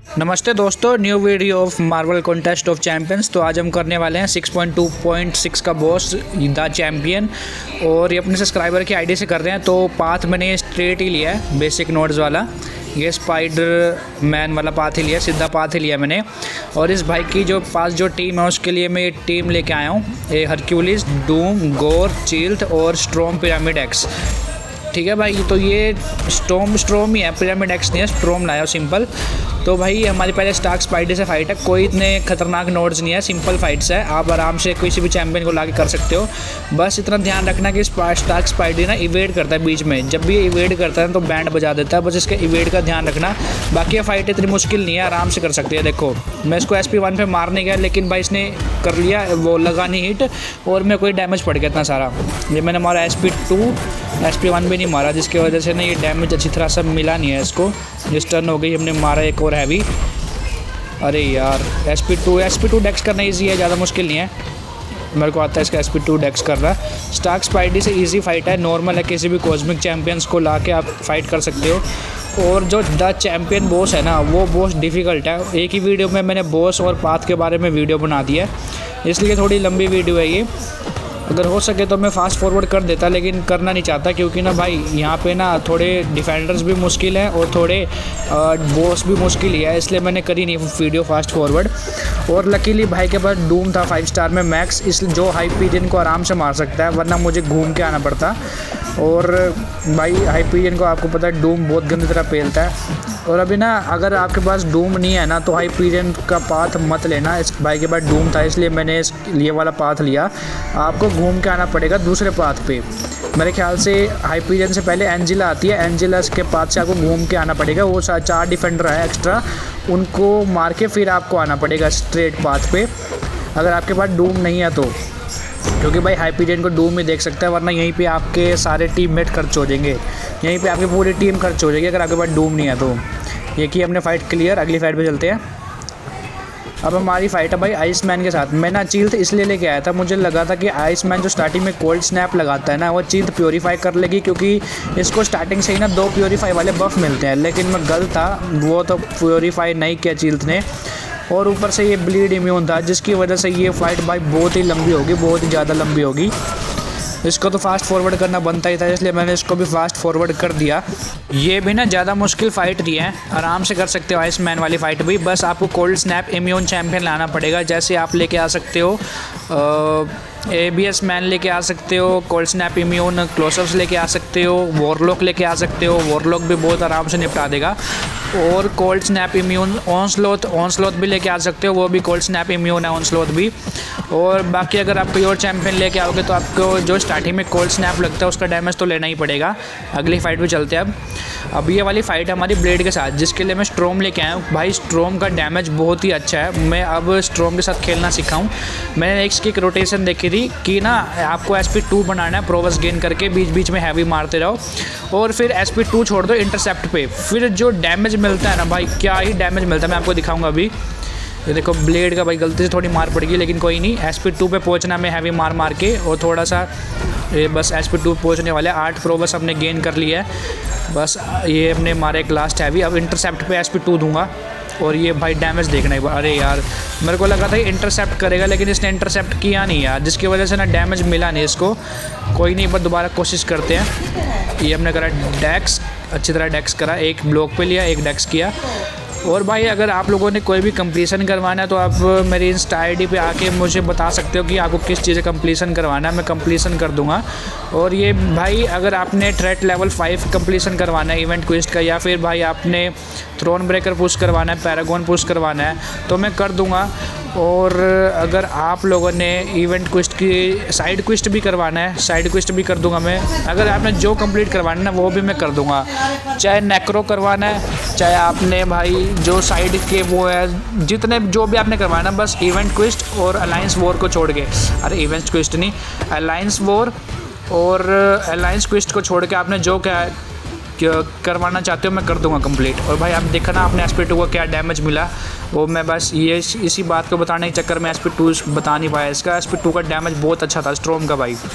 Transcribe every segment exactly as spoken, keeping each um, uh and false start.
नमस्ते दोस्तों, new video of Marvel Contest of Champions. तो आज हम करने वाले हैं six point two point six का बॉस द चैम्पियन, और ये अपने सब्सक्राइबर की आईडी से कर रहे हैं। तो पाथ मैंने स्ट्रेट ही लिया है, बेसिक नोड्स वाला, ये स्पाइडर मैन वाला पाथ ही लिया, सीधा पाथ ही लिया मैंने। और इस भाई की जो पास जो टीम है उसके लिए मैं ये टीम लेके आया हूँ, ये हरक्यूलिस, डूम, गोर, चिल्ट और स्ट्रॉम पिरामिड एक्स। ठीक है भाई, तो ये स्टोम स्ट्रोम ही है, पिरामिड एक्स नहीं है, स्ट्रोम लाया सिंपल। तो भाई हमारी पहले स्टार्क स्पाइडर से फाइट है, कोई इतने खतरनाक नोड्स नहीं है, सिंपल फाइट्स है, आप आराम से किसी भी चैंपियन को ला के कर सकते हो। बस इतना ध्यान रखना कि स्टार्क स्पाइडर ना इवेड करता है बीच में, जब भी इवेड करता है तो बैंड बजा देता है, बस इसके इवेड का ध्यान रखना। बाकी ये फाइट इतनी मुश्किल नहीं है, आराम से कर सकते हैं। देखो मैं इसको एस पी वन पे मारने गया, लेकिन भाई इसने कर लिया, वो लगा नहीं हिट, और मैं कोई डैमेज पड़ गया इतना सारा। ये मैंने मारा S P two, S P one भी नहीं मारा, जिसकी वजह से ना ये डैमेज अच्छी तरह से मिला नहीं है इसको। जिस टर्न हो गई हमने मारा एक और हैवी। अरे यार S P two S P two dex करना ईजी है, ज़्यादा मुश्किल नहीं है, मेरे को आता है इसका एस पी टू डेक्स कर रहा है। स्टार्क स्पाइडर से इजी फाइट है, नॉर्मल है, किसी भी कॉस्मिक चैंपियंस को ला के आप फाइट कर सकते हो। और जो द चैम्पियन बॉस है ना, वो बॉस डिफ़िकल्ट है। एक ही वीडियो में मैंने बॉस और पाथ के बारे में वीडियो बना दिया है, इसलिए थोड़ी लंबी वीडियो है ये। अगर हो सके तो मैं फास्ट फॉरवर्ड कर देता, लेकिन करना नहीं चाहता, क्योंकि ना भाई यहाँ पे ना थोड़े डिफेंडर्स भी मुश्किल हैं और थोड़े बॉस भी मुश्किल ही है, इसलिए मैंने करी नहीं वीडियो फास्ट फॉरवर्ड। और लकीली भाई के पास डूम था फाइव स्टार में मैक्स, इस जो हाइपीरियन को आराम से मार सकता है, वरना मुझे घूम के आना पड़ता। और भाई हाइपीरियन को आपको पता है डूम बहुत गंदी तरह पेलता है। और अभी ना अगर आपके पास डूम नहीं है ना, तो हाइपीरियन का पाथ मत लेना। इस भाई के पास डूम था, इसलिए मैंने इस ये वाला पाथ लिया। आपको घूम के आना पड़ेगा दूसरे पाथ पे। मेरे ख्याल से हाइपीरियन से पहले एंजिला आती है, एंजिला के पाथ से आपको घूम के आना पड़ेगा। वो चार डिफेंडर है एक्स्ट्रा, उनको मार के फिर आपको आना पड़ेगा स्ट्रेट पाथ पे, अगर आपके पास डूम नहीं है तो। क्योंकि भाई हाइपीरियन को डूम में देख सकता है, वरना यहीं पे आपके सारे टीममेट खर्च हो जाएंगे, यहीं पे आपकी पूरी टीम खर्च हो जाएगी अगर आपके पास डूम नहीं है तो। ये कि हमने फाइट क्लियर, अगली फाइट पे चलते हैं। अब हमारी फाइट है भाई आइस मैन के साथ। मैं ना चिल्ट इसलिए लेके आया था, मुझे लगा था कि आइस मैन जो स्टार्टिंग में कोल्ड स्नैप लगाता है ना, वो चिल्ट प्योरीफाई कर लेगी, क्योंकि इसको स्टार्टिंग से ही ना दो प्योरीफाई वाले बफ मिलते हैं। लेकिन मैं गलत था, वो तो प्योरीफाई नहीं किया चिल्ट ने, और ऊपर से ये ब्लीड इम्यून था, जिसकी वजह से ये फाइट भाई बहुत ही लंबी होगी, बहुत ही ज़्यादा लंबी होगी। इसको तो फास्ट फॉरवर्ड करना बनता ही था, इसलिए मैंने इसको भी फास्ट फॉरवर्ड कर दिया। ये भी ना ज़्यादा मुश्किल फ़ाइट नहीं है, आराम से कर सकते हो आइस मैन वाली फ़ाइट भी। बस आपको कोल्ड स्नैप इम्यून चैम्पियन लाना पड़ेगा, जैसे आप लेके आ सकते हो ए बी एस मैन लेके आ सकते हो, कोल्ड स्नैप इम्यून क्लोसअप्स लेके आ सकते हो, वॉरलॉक लेके आ सकते हो, वॉरलॉक भी बहुत आराम से निपटा देगा। और cold snap immune Onslaught Onslaught भी लेके आ सकते हो, वो भी कोल्ड स्नैप इम्यून है ऑनस्लोथ भी। और बाकी अगर आप कोई और चैम्पियन लेके आओगे तो आपको जो स्टार्टिंग में कोल्ड स्नैप लगता है उसका डैमेज तो लेना ही पड़ेगा। अगली फाइट भी चलते हैं। अब अब ये वाली फाइट है हमारी ब्लेड के साथ, जिसके लिए मैं स्ट्रोम लेके आया हूँ। भाई स्ट्रोम का डैमेज बहुत ही अच्छा है, मैं अब स्ट्रोम के साथ खेलना सीखा हूँ। मैंने एक की रोटेशन देखी थी कि ना आपको एस पी टू बनाना है, प्रोवस गेन करके बीच बीच में हैवी मारते रहो, और फिर एस पी टू छोड़ दो इंटरसेप्ट पे, फिर जो डैमेज मिलता है ना भाई, क्या ही डैमेज मिलता है, मैं आपको दिखाऊंगा अभी। ये देखो ब्लेड का भाई गलती से थोड़ी मार पड़ गई, लेकिन कोई नहीं, एस पी टू पे पहुंचना मैं हैवी मार मार के, और थोड़ा सा ये बस एस पी टू पहुँचने वाले। आठ प्रोवस हमने गेन कर लिया है, बस ये हमने मारे एक लास्ट हैवी। अब इंटरसेप्ट पे एस पी टू दूंगा, और ये भाई डैमेज देखना एक बार। अरे यार मेरे को लगा था ये इंटरसेप्ट करेगा, लेकिन इसने इंटरसेप्ट किया नहीं यार, जिसकी वजह से ना डैमेज मिला नहीं इसको। कोई नहीं, पर दोबारा कोशिश करते हैं। ये हमने करा डेक्स, अच्छी तरह डेक्स करा, एक ब्लॉक पे लिया, एक डेक्स किया। और भाई अगर आप लोगों ने कोई भी कंप्लीसन करवाना है तो आप मेरी इंस्टा आई डी पे आके मुझे बता सकते हो कि आपको किस चीज़ का कंप्लीसन करवाना है, मैं कंप्लीसन कर दूंगा। और ये भाई अगर आपने थ्रेट लेवल फाइव कंप्लीसन करवाना है इवेंट क्विस्ट का, या फिर भाई आपने थ्रोन ब्रेकर पुश करवाना है, पैरागॉन पुश करवाना है, तो मैं कर दूंगा। और अगर आप लोगों ने इवेंट क्विस्ट की साइड क्विस्ट भी करवाना है, साइड क्विस्ट भी कर दूंगा मैं। अगर आपने जो कंप्लीट करवाना है ना, वो भी मैं कर दूंगा, चाहे नेक्रो करवाना है, चाहे आपने भाई जो साइड के वो है, जितने जो भी आपने करवाना है, बस इवेंट क्विस्ट और अलायंस वॉर को छोड़ के, अरे इवेंट क्विस्ट नहीं, अलायंस वॉर और अलायंस क्विस्ट को छोड़ के आपने जो क्या करवाना चाहते हो मैं कर दूंगा कंप्लीट। और भाई आप देखा ना आपने एस पी टू को क्या डैमेज मिला, वो मैं बस ये इसी बात को बताने के चक्कर में एस पी टू बता नहीं पाया। इसका एस पी टू का डैमेज बहुत अच्छा था स्ट्रोम का भाई।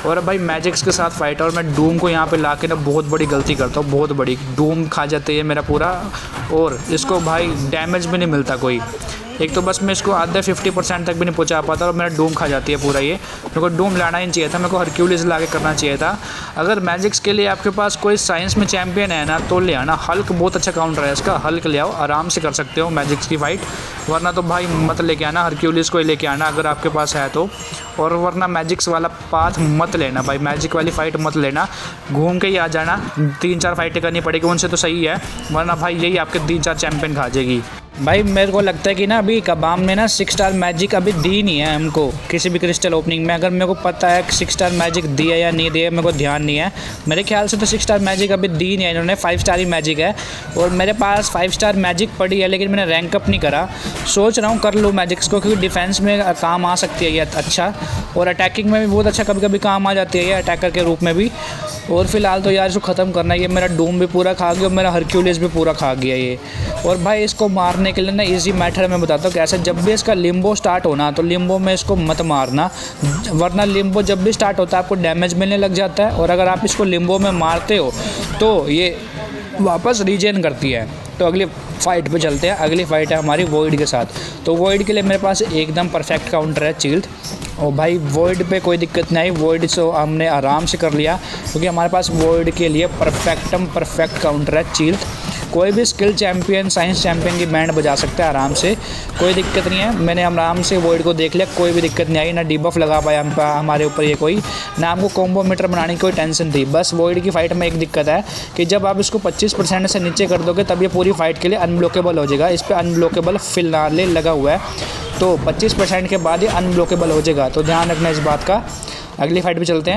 और भाई मैजिक्स के साथ फाइट है और मैं डूम को यहाँ पे ला के ना बहुत बड़ी गलती करता हूँ, बहुत बड़ी। डूम खा जाते हैं मेरा पूरा और इसको भाई डैमेज भी नहीं मिलता कोई। एक तो बस मैं इसको आधे फिफ्टी परसेंट तक भी नहीं पहुंचा पाता और मेरा डूम खा जाती है पूरा। ये मेरे को डूम लाना ही नहीं चाहिए था, मेरे को हरक्यूलिस ला के करना चाहिए था। अगर मैजिक्स के लिए आपके पास कोई साइंस में चैंपियन है ना तो ले आना। हल्क बहुत अच्छा काउंटर है इसका, हल्क ले आओ, आराम से कर सकते हो मैजिक्स की फ़ाइट। वरना तो भाई मत लेके आना, हरक्यूलिस को ही लेके आना अगर आपके पास है तो। और वरना मैजिक्स वाला पाथ मत लेना भाई, मैजिक वाली फ़ाइट मत लेना, घूम के ही आ जाना। तीन चार फाइटें करनी पड़ेगी उनसे तो सही है, वरना भाई यही आपके तीन चार चैंपियन खा जाएगी। भाई मेरे को लगता है कि ना अभी कबाम ने ना सिक्स स्टार मैजिक अभी दी नहीं है हमको किसी भी क्रिस्टल ओपनिंग में। अगर मेरे को पता है कि सिक्स स्टार मैजिक दिया या नहीं दिया मेरे को ध्यान नहीं है, मेरे ख्याल से तो सिक्स स्टार मैजिक अभी दी नहीं है इन्होंने, फाइव स्टार ही मैजिक है। और मेरे पास फाइव स्टार मैजिक पड़ी है लेकिन मैंने रैंक अप नहीं करा। सोच रहा हूँ कर लूँ मैजिक्स को, क्योंकि डिफेंस में काम आ सकती है ये अच्छा, और अटैकिंग में भी बहुत अच्छा कभी कभी काम आ जाती है ये अटैकर के रूप में भी। और फिलहाल तो यार इसको ख़त्म करना है। ये मेरा डूम भी पूरा खा गया और मेरा हरक्यूलिस भी पूरा खा गया ये। और भाई इसको मारने के लिए ना इजी मेथड मैं बताता हूँ कैसे। जब भी इसका लिम्बो स्टार्ट होना तो लिम्बो में इसको मत मारना, वरना लिम्बो जब भी स्टार्ट होता है आपको डैमेज मिलने लग जाता है। और अगर आप इसको लिम्बो में मारते हो तो ये वापस रीजेन करती है। तो अगली फ़ाइट पे चलते हैं। अगली फ़ाइट है हमारी वॉइड के साथ। तो वॉइड के लिए मेरे पास एकदम परफेक्ट काउंटर है चिल्ड। और भाई वॉइड पे कोई दिक्कत नहीं आई, वॉइड से हमने आराम से कर लिया क्योंकि हमारे पास वॉइड के लिए परफेक्टम परफेक्ट काउंटर है चिल्ड। कोई भी स्किल चैम्पियन साइंस चैम्पियन की बैंड बजा सकता है आराम से, कोई दिक्कत नहीं है। मैंने आराम से वॉइड को देख लिया, कोई भी दिक्कत नहीं आई, ना डिबफ लगा पाया हम हमारे ऊपर ये कोई, ना हमको कॉम्बो मीटर बनाने की कोई टेंशन थी। बस वॉइड की फ़ाइट में एक दिक्कत है कि जब आप इसको पच्चीस परसेंट से नीचे कर दोगे तब ये पूरी फाइट के लिए अनब्लॉकेबल हो जाएगा। इस पर अनब्लॉकेबल फिलहाल लगा हुआ है, तो पच्चीस परसेंट के बाद ही अनब्लॉकेबल हो जाएगा, तो ध्यान रखना इस बात का। अगली फ़ाइट पे चलते हैं।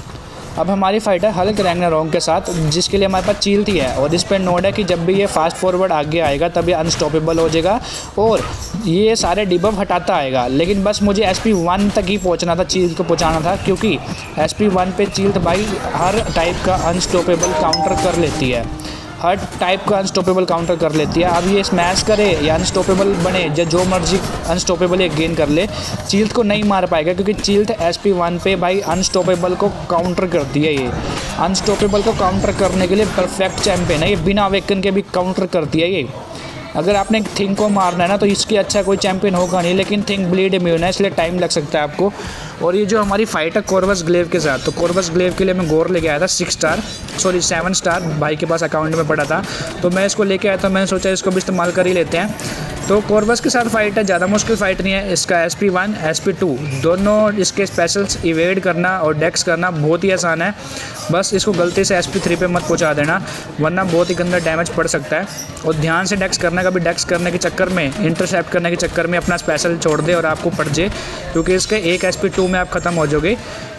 अब हमारी फाइट है हल्क रैग्नारोक के साथ, जिसके लिए हमारे पास चीलती है। और इस पर नोड है कि जब भी ये फास्ट फॉरवर्ड आगे आएगा तब ये अनस्टॉपेबल हो जाएगा और ये सारे डिबफ हटाता आएगा। लेकिन बस मुझे एस पी वन तक ही पहुंचना था, चील को पहुंचाना था, क्योंकि एस पी वन पे चील भाई हर टाइप का अनस्टॉपेबल काउंटर कर लेती है, हर टाइप का अनस्टॉपेबल काउंटर कर लेती है। अब ये स्मैश करे या अनस्टॉपेबल बने या जो मर्जी अनस्टॉपेबल ये गेन कर ले, चील्थ को नहीं मार पाएगा क्योंकि चील्थ एस पी वन पे भाई अनस्टॉपेबल को काउंटर करती है। ये अनस्टॉपेबल को काउंटर करने के लिए परफेक्ट चैंपियन है ये, बिना अवेकन के भी काउंटर करती है ये। अगर आपने थिंग को मारना है ना तो इसके अच्छा कोई चैंपियन होगा नहीं, लेकिन थिंग ब्लीड इम्यून है इसलिए टाइम लग सकता है आपको। और ये जो हमारी फाइट है कॉर्वस ग्लेव के साथ, तो कॉर्वस ग्लेव के लिए मैं गोर लेके आया था six star sorry seven star भाई के पास अकाउंट में पड़ा था, तो मैं इसको लेके आया था। मैंने सोचा इसको भी इस्तेमाल कर ही लेते हैं। तो कॉर्वस के साथ फाइट है, ज़्यादा मुश्किल फाइट नहीं है। इसका S P one S P two दोनों इसके स्पेशल्स इवेड करना और डेक्स करना बहुत ही आसान है। बस इसको गलती से एस पी थ्री पे मत पहुंचा देना, वरना बहुत ही गंदा डैमेज पड़ सकता है। और ध्यान से डेक्स करना, कभी डेक्स करने के चक्कर में इंटरसेप्ट करने के चक्कर में अपना स्पेशल छोड़ दे और आपको पड़ जाए, क्योंकि इसके एक एस पी टू में आप ख़त्म हो जाओगे।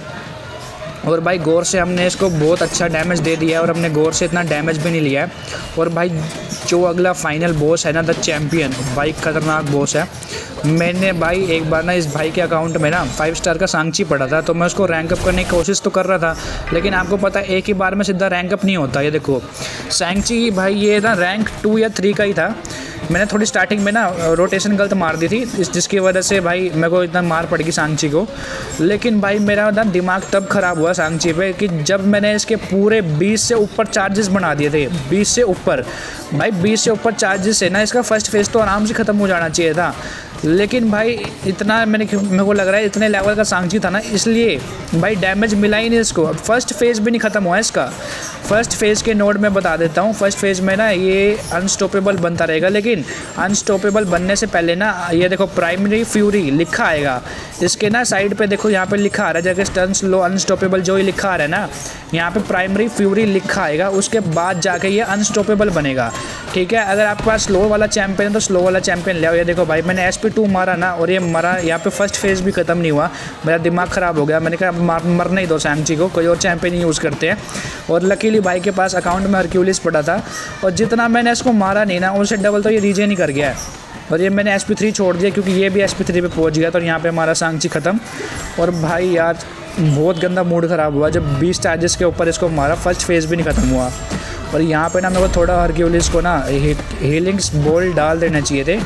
और भाई गौर से हमने इसको बहुत अच्छा डैमेज दे दिया है और हमने गौर से इतना डैमेज भी नहीं लिया है। और भाई जो अगला फाइनल बॉस है ना द चैम्पियन, भाई खतरनाक बॉस है। मैंने भाई एक बार ना इस भाई के अकाउंट में ना फाइव स्टार का सांची पड़ा था, तो मैं उसको रैंक अप करने की कोशिश तो कर रहा था, लेकिन आपको पता है एक ही बार में सीधा रैंक अप नहीं होता। ये देखो सांची भाई ये ना रैंक टू या थ्री का ही था। मैंने थोड़ी स्टार्टिंग में ना रोटेशन गलत मार दी थी, इस जिसकी वजह से भाई मेरे को इतना मार पड़ गई सांची को। लेकिन भाई मेरा ना दिमाग तब ख़राब हुआ सांची पे कि जब मैंने इसके पूरे बीस से ऊपर चार्जेस बना दिए थे, बीस से ऊपर भाई बीस से ऊपर चार्जेस से ना इसका फर्स्ट फेज़ तो आराम से ख़त्म हो जाना चाहिए था। लेकिन भाई इतना मैंने मेरे को लग रहा है इतने लेवल का सांची था ना, इसलिए भाई डैमेज मिला ही नहीं इसको। फर्स्ट फेज़ भी नहीं ख़त्म हुआ इसका। फर्स्ट फेज़ के नोड में बता देता हूँ, फर्स्ट फेज़ में ना ये अनस्टॉपेबल बनता रहेगा, लेकिन अनस्टॉपेबल बनने से पहले ना ये देखो प्राइमरी फ्यूरी लिखा आएगा इसके ना साइड पे, देखो यहाँ पे लिखा आ रहा है जगह स्टन स्लो अनस्टॉपेबल जो ही लिखा आ रहा है ना, यहाँ पे प्राइमरी फ्यूरी लिखा आएगा, उसके बाद जाके ये अनस्टॉपेबल बनेगा। ठीक है, अगर आपके पास स्लो वाला चैंपियन है तो स्लो वाला चैंपियन ले आओ। ये देखो भाई मैंने एस पी टू मारा ना और ये मरा, यहाँ पे फर्स्ट फेज़ भी ख़त्म नहीं हुआ, मेरा दिमाग ख़राब हो गया। मैंने कहा मार मरने ही दो सांची को, कोई और चैंपियन यूज़ करते हैं। और लकीली भाई के पास अकाउंट में हरक्यूलिस पड़ा था और जितना मैंने इसको मारा नहीं ना उससे डबल तो ये रीजन ही कर गया है। और ये मैंने एस पी थ्री छोड़ दिया क्योंकि ये भी एस पी थ्री पे पहुँच गया, तो यहाँ पे हमारा सांची ख़त्म। और भाई यार बहुत गंदा मूड ख़राब हुआ जब बीस चार्जेस के ऊपर इसको मारा, फर्स्ट फेज़ भी नहीं ख़त्म हुआ। और यहाँ पे ना मेरे को थोड़ा हरक्यूलिस को ना हीलिंग्स बॉल डाल देना चाहिए थे,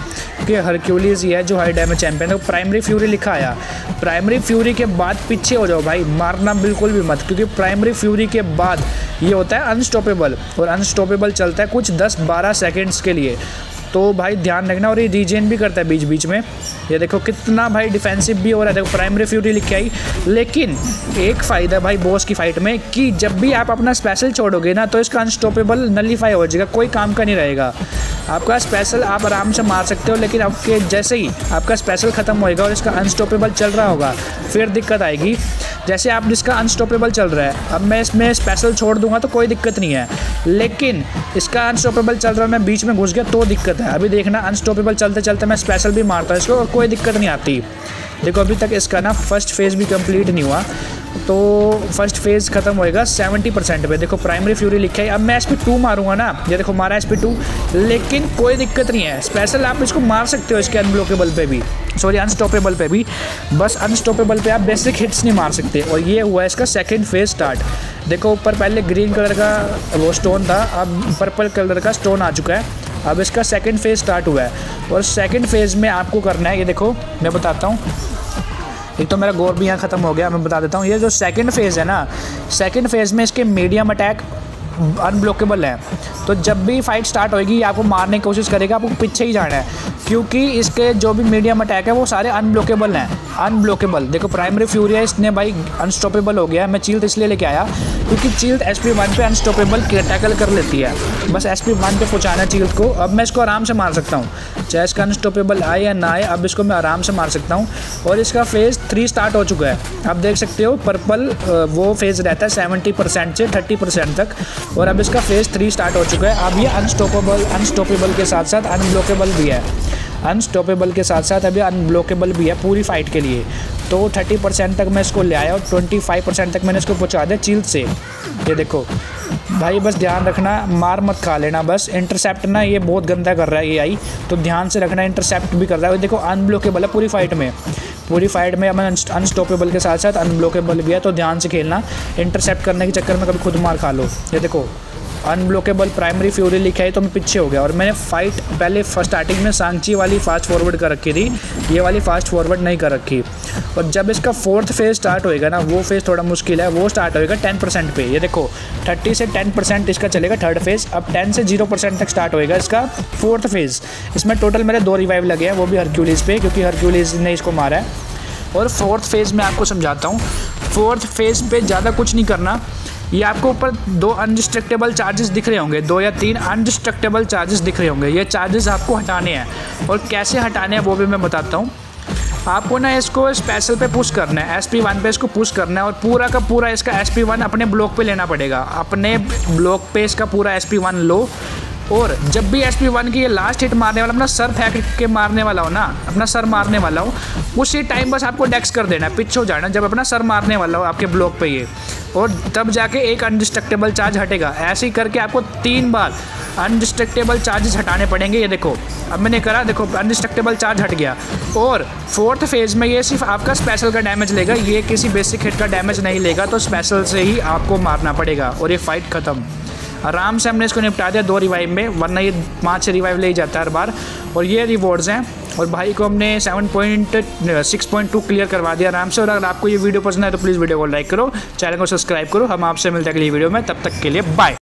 क्योंकि हरक्यूलिस ही है जो हाई डैमेज चैंपियन है। तो प्राइमरी फ्यूरी लिखा आया, प्राइमरी फ्यूरी के बाद पीछे हो जाओ भाई, मारना बिल्कुल भी मत, क्योंकि प्राइमरी फ्यूरी के बाद ये होता है अनस्टॉपेबल, और अनस्टॉपेबल चलता है कुछ दस बारह सेकेंड्स के लिए। तो भाई ध्यान रखना, और ये रीजेन भी करता है बीच बीच में। ये देखो कितना भाई डिफेंसिव भी हो रहा है। देखो प्राइमरी फ्यूरी लिख के आई, लेकिन एक फ़ायदा भाई बॉस की फाइट में कि जब भी आप अपना स्पेशल छोड़ोगे ना तो इसका अनस्टॉपेबल नलीफाई हो जाएगा, कोई काम का नहीं रहेगा। आपका स्पेशल आप आराम से मार सकते हो, लेकिन आपके जैसे ही आपका स्पेशल ख़त्म होएगा और इसका अनस्टॉपेबल चल रहा होगा फिर दिक्कत आएगी। जैसे आप जिसका अनस्टॉपेबल चल रहा है, अब मैं इसमें स्पेशल छोड़ दूंगा तो कोई दिक्कत नहीं है, लेकिन इसका अनस्टॉपेबल चल रहा है, मैं बीच में घुस गया तो दिक्कत है। अभी देखना अनस्टॉपेबल चलते चलते मैं स्पेशल भी मारता हूँ इसको और कोई दिक्कत नहीं आती। देखो अभी तक इसका ना फर्स्ट फेज़ भी कंप्लीट नहीं हुआ, तो फर्स्ट फेज़ खत्म होएगा सेवेंटी परसेंट पे। देखो प्राइमरी फ्यूरी लिखा है, अब मैं एस पी टू मारूंगा ना, ये देखो मारा एस पी टू, लेकिन कोई दिक्कत नहीं है, स्पेशल आप इसको मार सकते हो इसके अनब्लॉकेबल पे भी, सॉरी अनस्टॉपेबल पे भी, बस अनस्टॉपेबल पे आप बेसिक हिट्स नहीं मार सकते। और ये हुआ इसका सेकेंड फेज़ स्टार्ट। देखो ऊपर पहले ग्रीन कलर का वो स्टोन था, अब पर्पल कलर का स्टोन आ चुका है। अब इसका सेकेंड फेज़ स्टार्ट हुआ है, और सेकेंड फेज़ में आपको करना है, ये देखो मैं बताता हूँ। एक तो मेरा गोर भी यहाँ ख़त्म हो गया, मैं बता देता हूँ। ये जो सेकंड फेज़ है ना, सेकंड फेज़ में इसके मीडियम अटैक अनब्लॉकेबल है, तो जब भी फाइट स्टार्ट होएगी आपको मारने की कोशिश करेगा, आपको पीछे ही जाना है, क्योंकि इसके जो भी मीडियम अटैक है वो सारे अनब्लॉकेबल हैं, अनब्लॉकेबल। देखो प्राइमरी फ्यूरी है, इसने भाई अनस्टॉपेबल हो गया। मैं चील्ड इसलिए लेके आया क्योंकि चील्ड एस पी वन पे अनस्टॉपेबल टैकल कर लेती है, बस एस पी वन पे पहुँचाना है चील्ड को। अब मैं इसको आराम से मार सकता हूँ, चाहे इसका अनस्टॉपेबल आए या ना आए, अब इसको मैं आराम से मार सकता हूँ। और इसका फेज़ थ्री स्टार्ट हो चुका है, आप देख सकते हो पर्पल वो फेज़ रहता है सेवेंटी परसेंट से थर्टी परसेंट तक, और अब इसका फेज़ थ्री स्टार्ट हो चुका है। अब ये अनस्टॉपेबल अनस्टॉपेबल के साथ साथ अनब्लॉकेबल भी है, अनस्टॉपेबल के साथ साथ अभी अनब्लॉकेबल भी है पूरी फाइट के लिए। तो थर्टी परसेंट तक मैं इसको ले आया और ट्वेंटी फाइव परसेंट तक मैंने इसको पहुंचा दिया चील्ड से। ये देखो भाई बस ध्यान रखना, मार मत खा लेना बस। इंटरसेप्ट ना ये बहुत गंदा कर रहा है ये आई, तो ध्यान से रखना, इंटरसेप्ट भी कर रहा है। देखो अनब्लॉकेबल है पूरी फाइट में, पूरी फाइट में अब अनस्टॉपेबल के साथ साथ अनब्लॉकेबल भी है, तो ध्यान से खेलना, इंटरसेप्ट करने के चक्कर में कभी खुद मार खा लो। ये देखो अनब्लॉकेबल प्राइमरी फ्यूरी लिखा है तो मैं पीछे हो गया, और मैंने फाइट पहले फर्स्ट स्टार्टिंग में सांची वाली फास्ट फॉरवर्ड कर रखी थी, ये वाली फास्ट फॉरवर्ड नहीं कर रखी। और जब इसका फोर्थ फेज़ स्टार्ट होएगा ना, वो फेज़ थोड़ा मुश्किल है, वो स्टार्ट होएगा टेन परसेंट पे। ये देखो थर्टी से टेन परसेंट इसका चलेगा थर्ड फेज़, अब टेन से जीरो परसेंट तक स्टार्ट होएगा इसका फोर्थ फेज़। इसमें टोटल मेरे दो रिवाइव लगे हैं, वो भी हरक्यूलिस पे, क्योंकि हरक्यूलिस ने इसको मारा है। और फोर्थ फेज़ में आपको समझाता हूँ, फोर्थ फेज़ पे ज़्यादा कुछ नहीं करना। ये आपको ऊपर दो अनडिस्ट्रक्टेबल चार्जेस दिख रहे होंगे, दो या तीन अनडिस्ट्रक्टेबल चार्जेस दिख रहे होंगे, ये चार्जेस आपको हटाने हैं। और कैसे हटाने हैं वो भी मैं बताता हूँ। आपको ना इसको स्पेशल पे पुश करना है, एस पी वन पे इसको पुश करना है, और पूरा का पूरा इसका एस पी वन अपने ब्लॉक पे लेना पड़ेगा। अपने ब्लॉक पे इसका पूरा एस पी वन लो, और जब भी एस पी वन की ये लास्ट हिट मारने वाला, अपना सर फेंक के मारने वाला हो ना, अपना सर मारने वाला हो, उसी टाइम बस आपको डेक्स कर देना है, पीछे हो जाना जब अपना सर मारने वाला हो आपके ब्लॉक पे ये, और तब जाके एक अनडिस्ट्रक्टेबल चार्ज हटेगा। ऐसे ही करके आपको तीन बार अनडिस्ट्रक्टेबल चार्जेस हटाने पड़ेंगे। ये देखो अब मैंने करा, देखो अनडिस्ट्रक्टेबल चार्ज हट गया। और फोर्थ फेज़ में ये सिर्फ आपका स्पेशल का डैमेज लेगा, ये किसी बेसिक हिट का डैमेज नहीं लेगा, तो स्पेशल से ही आपको मारना पड़ेगा और ये फाइट ख़त्म। आराम से हमने इसको निपटा दिया दो रिवाइव में, वरना ये पाँच छः रिवाइव ले ही जाता है हर बार। और ये रिवॉर्ड्स हैं, और भाई को हमने seven point six point two clear करवा दिया आराम से। और अगर आपको ये वीडियो पसंद है तो प्लीज़ वीडियो को लाइक करो, चैनल को सब्सक्राइब करो। हम आपसे मिलते हैं अगली वीडियो में, तब तक के लिए बाय।